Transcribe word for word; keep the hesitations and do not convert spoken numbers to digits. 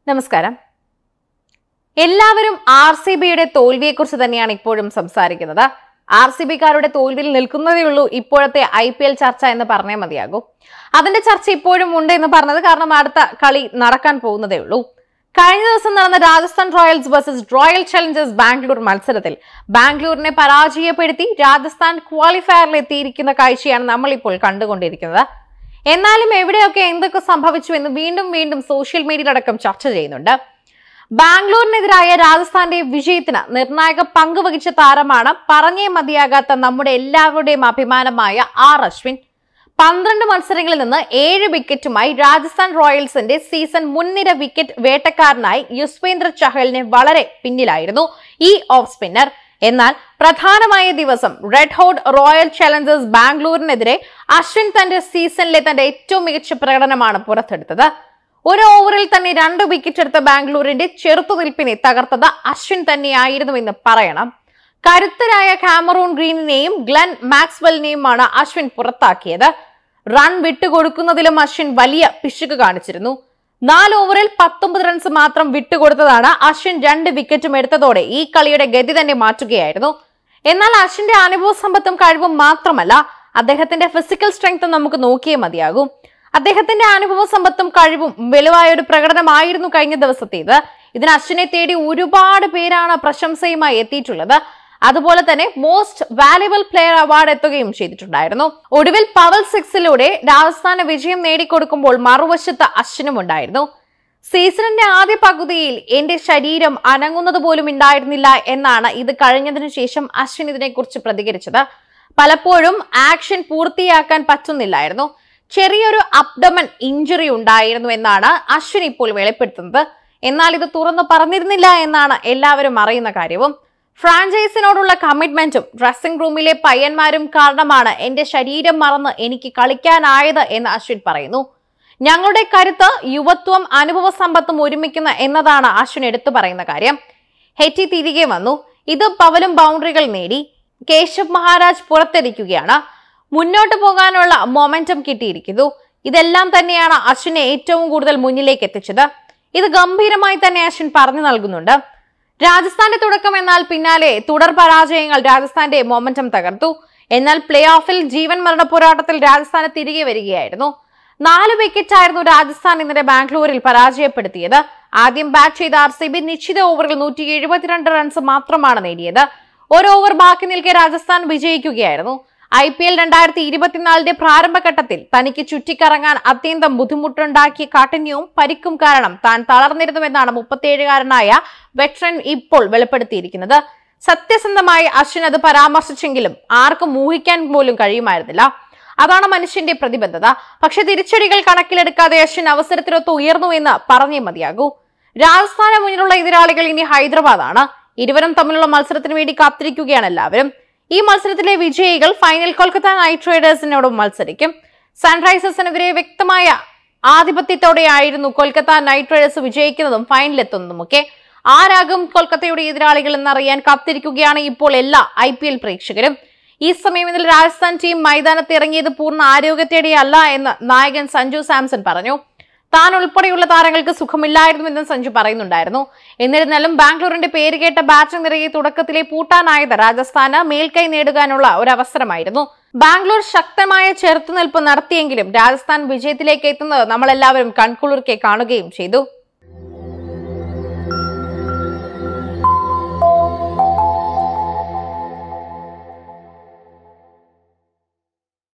നമസ്കാരം. എല്ലാവരും R C ബിയുടെ തോൽവിയെക്കുറിച്ച് തന്നെയാണ് ഇപ്പോഴും സംസാരിക്കുന്നത്. ആർ സി ബിക്കാരുടെ തോൽവിയിൽ നിൽക്കുന്നതേ ഉള്ളൂ ഇപ്പോഴത്തെ ഐ പി എൽ ചർച്ച എന്ന് പറഞ്ഞേ മതിയാകൂ. അതിന്റെ ചർച്ച ഇപ്പോഴും ഉണ്ട് എന്ന് പറഞ്ഞത് കാരണം അടുത്ത കളി നടക്കാൻ പോകുന്നതേ ഉള്ളൂ. കഴിഞ്ഞ ദിവസം നടന്ന Rajasthan Royals versus Royal Challengers Bangalore മത്സരത്തിൽ ബാംഗ്ലൂരിനെ പരാജയപ്പെടുത്തി രാജസ്ഥാൻ ക്വാളിഫയറിൽ എത്തിയിരിക്കുന്ന കാഴ്ചയാണ് നമ്മൾ ഇപ്പോൾ കണ്ടുകൊണ്ടിരിക്കുന്നത്. എന്നാലും എവിടെയൊക്കെ എന്തൊക്കെ സംഭവിച്ചു എന്ന് വീണ്ടും വീണ്ടും സോഷ്യൽ മീഡിയയിലടക്കം ചർച്ച ചെയ്യുന്നുണ്ട്. ബാംഗ്ലൂരിനെതിരായ രാജസ്ഥാന്റെ വിജയത്തിന് നിർണായക പങ്ക് വഹിച്ച താരമാണ് പറഞ്ഞേ മതിയാകാത്ത നമ്മുടെ എല്ലാവരുടെയും അഭിമാനമായ ആർ അശ്വിൻ. പന്ത്രണ്ട് മത്സരങ്ങളിൽ നിന്ന് ഏഴ് വിക്കറ്റുമായി രാജസ്ഥാൻ റോയൽസിന്റെ സീസൺ മുൻനിര വിക്കറ്റ് വേട്ടക്കാരനായി യുസ്വേന്ദ്ര ചഹലിനെ വളരെ പിന്നിലായിരുന്നു ഈ ഓഫ് സ്പിന്നർ. എന്നാൽ പ്രധാനമായ ദിവസം റെഡ് ഹോട്ട് റോയൽ ചലഞ്ചേഴ്സ് ബാംഗ്ലൂരിനെതിരെ അശ്വിൻ തന്റെ സീസണിലെ തന്റെ ഏറ്റവും മികച്ച പ്രകടനമാണ് പുറത്തെടുത്തത്. ഒരു ഓവറിൽ തന്നെ രണ്ട് വിക്കറ്റ് എടുത്ത ബാംഗ്ലൂരിന്റെ ചെറുത്തുനിൽപ്പിനെ തകർത്തത് അശ്വിൻ തന്നെയായിരുന്നു എന്ന് പറയണം. കരുത്തരായ കാമറൂൺ ഗ്രീനിനെയും ഗ്ലെൻ മാക്സ്വെലിനെയുമാണ് അശ്വിൻ പുറത്താക്കിയത്. റൺ വിട്ടുകൊടുക്കുന്നതിലും അശ്വിൻ വലിയ പിശുക്ക് കാണിച്ചിരുന്നു. നാല് ഓവറിൽ പത്തൊമ്പത് റൺസ് മാത്രം വിട്ടുകൊടുത്തതാണ് അശ്വിൻ രണ്ട് വിക്കറ്റും എടുത്തതോടെ ഈ കളിയുടെ ഗതി തന്നെ മാറ്റുകയായിരുന്നു. എന്നാൽ അശ്വിന്റെ അനുഭവ സമ്പത്തും കഴിവും മാത്രമല്ല, അദ്ദേഹത്തിന്റെ ഫിസിക്കൽ സ്ട്രെങ്ത്തും നമുക്ക് നോക്കിയേ മതിയാകും. അദ്ദേഹത്തിന്റെ അനുഭവ സമ്പത്തും കഴിവും വെളിവായ ഒരു പ്രകടനമായിരുന്നു കഴിഞ്ഞ ദിവസത്തേത്. ഇതിന് അശ്വിനെ തേടി ഒരുപാട് പേരാണ് പ്രശംസയുമായി എത്തിയിട്ടുള്ളത്. അതുപോലെ തന്നെ മോസ്റ്റ് വാല്യുബിൾ പ്ലെയർ അവാർഡ് എത്തുകയും ചെയ്തിട്ടുണ്ടായിരുന്നു. ഒടുവിൽ പവൽ സിക്സിലൂടെ രാജസ്ഥാന് വിജയം നേടിക്കൊടുക്കുമ്പോൾ മറുവശത്ത് അശ്വിനും ഉണ്ടായിരുന്നു. സീസണിന്റെ ആദ്യ പകുതിയിൽ എന്റെ ശരീരം അനങ്ങുന്നത് പോലും ഉണ്ടായിരുന്നില്ല എന്നാണ് ഇത് കഴിഞ്ഞതിനു ശേഷം അശ്വിൻ ഇതിനെക്കുറിച്ച് പ്രതികരിച്ചത്. പലപ്പോഴും ആക്ഷൻ പൂർത്തിയാക്കാൻ പറ്റുന്നില്ലായിരുന്നു. ചെറിയൊരു അബ്ഡമൻ ഇഞ്ചുറി ഉണ്ടായിരുന്നു എന്നാണ് അശ്വിൻ ഇപ്പോൾ വെളിപ്പെടുത്തുന്നത്. എന്നാൽ ഇത് തുറന്നു പറഞ്ഞിരുന്നില്ല എന്നാണ് എല്ലാവരും അറിയുന്ന കാര്യവും. ഫ്രാഞ്ചൈസിനോടുള്ള കമ്മിറ്റ്മെന്റും ഡ്രസ്സിംഗ് റൂമിലെ പയ്യന്മാരും കാരണമാണ് എന്റെ ശരീരം മറന്ന് എനിക്ക് കളിക്കാനായത് എന്ന് അശ്വിൻ പറയുന്നു. ഞങ്ങളുടെ കരുത്ത്, യുവത്വം, അനുഭവ സമ്പത്തും ഒരുമിക്കുന്ന എന്നതാണ് അശ്വിൻ എടുത്തു പറയുന്ന കാര്യം. ഹെറ്റി തിരികെ വന്നു. ഇത് പവലും ബൗണ്ടറികൾ നേടി. കേശവ് മഹാരാജ് പുറത്തിരിക്കുകയാണ്. മുന്നോട്ട് പോകാനുള്ള മൊമെന്റം കിട്ടിയിരിക്കുന്നു. ഇതെല്ലാം തന്നെയാണ് അശ്വിനെ ഏറ്റവും കൂടുതൽ മുന്നിലേക്ക് എത്തിച്ചത്. ഇത് ഗംഭീരമായി തന്നെ അശ്വിൻ പറഞ്ഞു നൽകുന്നുണ്ട്. രാജസ്ഥാന്റെ തുടക്കം എന്നാൽ പിന്നാലെ തുടർ പരാജയങ്ങൾ രാജസ്ഥാന്റെ മൊമെന്റം തകർത്തു. എന്നാൽ പ്ലേ ഓഫിൽ ജീവൻ മരണ പോരാട്ടത്തിൽ രാജസ്ഥാന് തിരികെ വരികയായിരുന്നു. നാല് വിക്കറ്റ് ആയിരുന്നു രാജസ്ഥാൻ ഇന്നലെ ബാംഗ്ലൂരിൽ പരാജയപ്പെടുത്തിയത്. ആദ്യം ബാറ്റ് ചെയ്ത ആർ സി ബി നിശ്ചിത ഓവറിൽ നൂറ്റി എഴുപത്തിരണ്ട് റൺസ് മാത്രമാണ് നേടിയത്. ഒരു ഓവർ ബാക്കി നിൽക്കെ രാജസ്ഥാൻ വിജയിക്കുകയായിരുന്നു. ഐ പി എൽ രണ്ടായിരത്തി ഇരുപത്തിനാലിന്റെ പ്രാരംഭഘട്ടത്തിൽ തനിക്ക് ചുറ്റിക്കറങ്ങാൻ അത്യന്തം ബുദ്ധിമുട്ടുണ്ടാക്കിയ കാഠിന്യവും പരിക്കും കാരണം താൻ തളർന്നിരുന്നുവെന്നാണ് മുപ്പത്തിയേഴുകാരനായ വെറ്ററൻ ഇപ്പോൾ വെളിപ്പെടുത്തിയിരിക്കുന്നത്. സത്യസന്ധമായി അശ്വിൻ അത് പരാമർശിച്ചെങ്കിലും ആർക്കും ഊഹിക്കാൻ പോലും കഴിയുമായിരുന്നില്ല. അതാണ് മനുഷ്യന്റെ പ്രതിബദ്ധത. പക്ഷെ തിരിച്ചടികൾ കണക്കിലെടുക്കാതെ അശ്വിൻ അവസരത്തിനൊത്ത് ഉയർന്നു എന്ന് പറഞ്ഞേ മതിയാകൂ. രാജസ്ഥാന് മുന്നിലുള്ള എതിരാളികൾ ഇനി ഹൈദരാബാദാണ്. ഇരുവരും തമ്മിലുള്ള മത്സരത്തിന് വേണ്ടി കാത്തിരിക്കുകയാണ് എല്ലാവരും. ഈ മത്സരത്തിലെ വിജയികൾ ഫൈനൽ കൊൽക്കത്ത നൈറ്റ് റൈഡേഴ്സിനോടും മത്സരിക്കും. സൺറൈസേഴ്സിനെതിരെ വ്യക്തമായ ആധിപത്യത്തോടെയായിരുന്നു കൊൽക്കത്ത നൈറ്റ് റൈഡേഴ്സ് വിജയിക്കുന്നതും ഫൈനലിലെത്തുന്നതുമൊക്കെ. ആരാകും കൊൽക്കത്തയുടെ എതിരാളികൾ എന്നറിയാൻ കാത്തിരിക്കുകയാണ് ഇപ്പോൾ എല്ലാ ഐ പി എൽ പ്രേക്ഷകരും. ഈ സമയം ഇതിൽ രാജസ്ഥാൻ ടീം മൈതാനത്ത് ഇറങ്ങിയത് പൂർണ്ണ ആരോഗ്യത്തോടെയല്ല എന്ന് നായകൻ സഞ്ജു സാംസൺ പറഞ്ഞു. താൻ ഉൾപ്പെടെയുള്ള താരങ്ങൾക്ക് സുഖമില്ലായിരുന്നുവെന്നും സഞ്ജു പറയുന്നുണ്ടായിരുന്നു. എന്നിരുന്നാലും ബാംഗ്ലൂരിന്റെ പേരുകേട്ട ബാറ്റിംഗ് നിരയെ തുടക്കത്തിലെ പൂട്ടാനായത് രാജസ്ഥാന് മേൽക്കൈ നേടുവാനുള്ള ഒരു അവസരമായിരുന്നു. ബാംഗ്ലൂർ ശക്തമായ ചെറുത്തുനിൽപ്പ് നടത്തിയെങ്കിലും രാജസ്ഥാൻ വിജയത്തിലേക്ക് എത്തുന്നത് നമ്മളെല്ലാവരും കൺകുളിർക്കെ കാണുകയും ചെയ്തു.